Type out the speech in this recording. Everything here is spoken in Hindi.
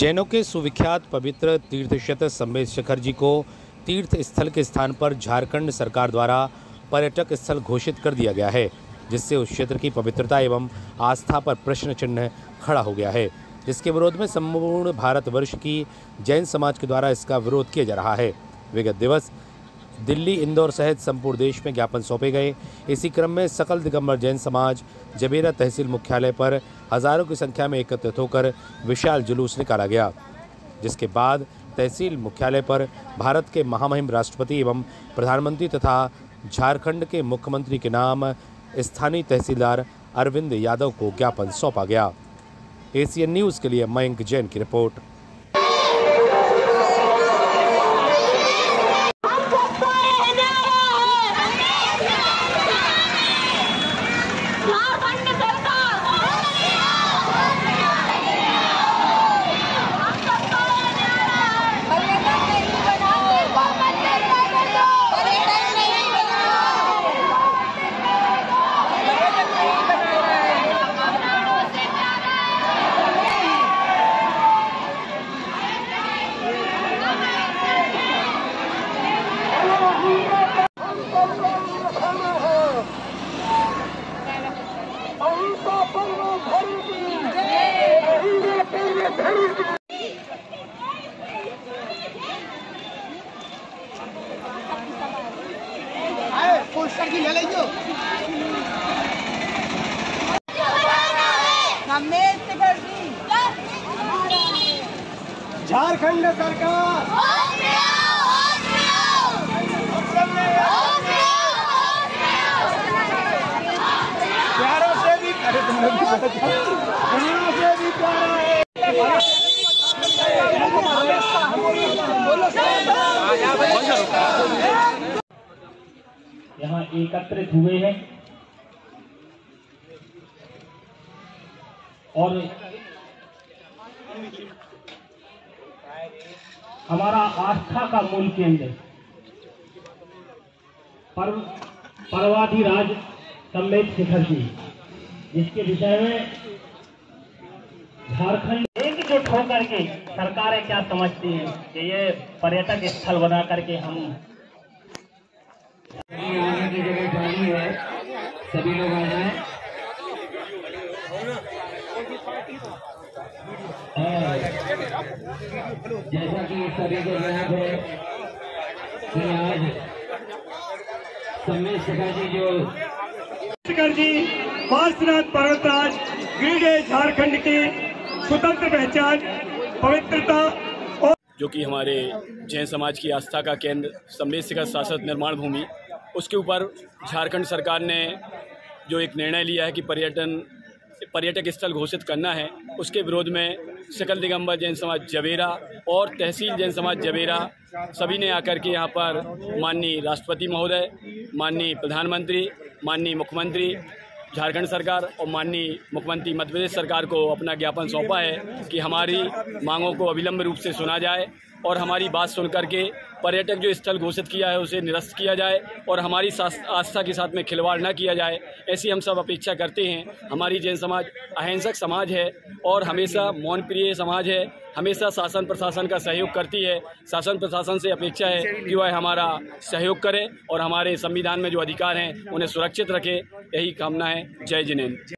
जैनों के सुविख्यात पवित्र तीर्थ क्षेत्र सम्मेत शिखर जी को तीर्थ स्थल के स्थान पर झारखंड सरकार द्वारा पर्यटक स्थल घोषित कर दिया गया है, जिससे उस क्षेत्र की पवित्रता एवं आस्था पर प्रश्न चिन्ह खड़ा हो गया है, जिसके विरोध में संपूर्ण भारतवर्ष की जैन समाज के द्वारा इसका विरोध किया जा रहा है। विगत दिवस दिल्ली, इंदौर सहित संपूर्ण देश में ज्ञापन सौंपे गए। इसी क्रम में सकल दिगंबर जैन समाज जबेरा तहसील मुख्यालय पर हजारों की संख्या में एकत्रित होकर विशाल जुलूस निकाला गया, जिसके बाद तहसील मुख्यालय पर भारत के महामहिम राष्ट्रपति एवं प्रधानमंत्री तथा झारखंड के मुख्यमंत्री के नाम स्थानीय तहसीलदार अरविंद यादव को ज्ञापन सौंपा गया। एशियन न्यूज़ के लिए मयंक जैन की रिपोर्ट। पोस्टर की ले लीजिए। झारखंड सरकार प्यारों से भी प्यारा है। यहाँ एकत्रित हुए हैं और हमारा आस्था का मूल केंद्र पर्वाधिराज सम्मेत शिखर जी, जिसके विषय में झारखंड एकजुट होकर के सरकारें क्या समझती हैं कि ये पर्यटक स्थल बना करके हम आने की जगह जानी है, सभी लोग आ जाएं। जैसा कि सभी को ज्ञात है कि आज सम्मेत शिखर जी पार्श्वनाथ पर्वतराज गिरिडीह झारखंड की स्वतंत्र पहचान, पवित्रता और जो कि हमारे जैन समाज की आस्था का केंद्र सम्मेत शिखर शासक निर्माण भूमि, उसके ऊपर झारखंड सरकार ने जो एक निर्णय लिया है कि पर्यटक स्थल घोषित करना है, उसके विरोध में सकल दिगंबर जैन समाज जबेरा और तहसील जैन समाज जबेरा सभी ने आकर के यहाँ पर माननीय राष्ट्रपति महोदय, माननीय प्रधानमंत्री, माननीय मुख्यमंत्री झारखंड सरकार और माननीय मुख्यमंत्री मध्य प्रदेश सरकार को अपना ज्ञापन सौंपा है कि हमारी मांगों को अविलंब रूप से सुना जाए और हमारी बात सुन करके पर्यटक जो स्थल घोषित किया है उसे निरस्त किया जाए और हमारी आस्था के साथ में खिलवाड़ न किया जाए, ऐसी हम सब अपेक्षा करते हैं। हमारी जैन समाज अहिंसक समाज है और हमेशा मौन प्रिय समाज है, हमेशा शासन प्रशासन का सहयोग करती है। शासन प्रशासन से अपेक्षा है कि वह हमारा सहयोग करे और हमारे संविधान में जो अधिकार हैं उन्हें सुरक्षित रखे, यही कामना है। जय जिनेन्द्र।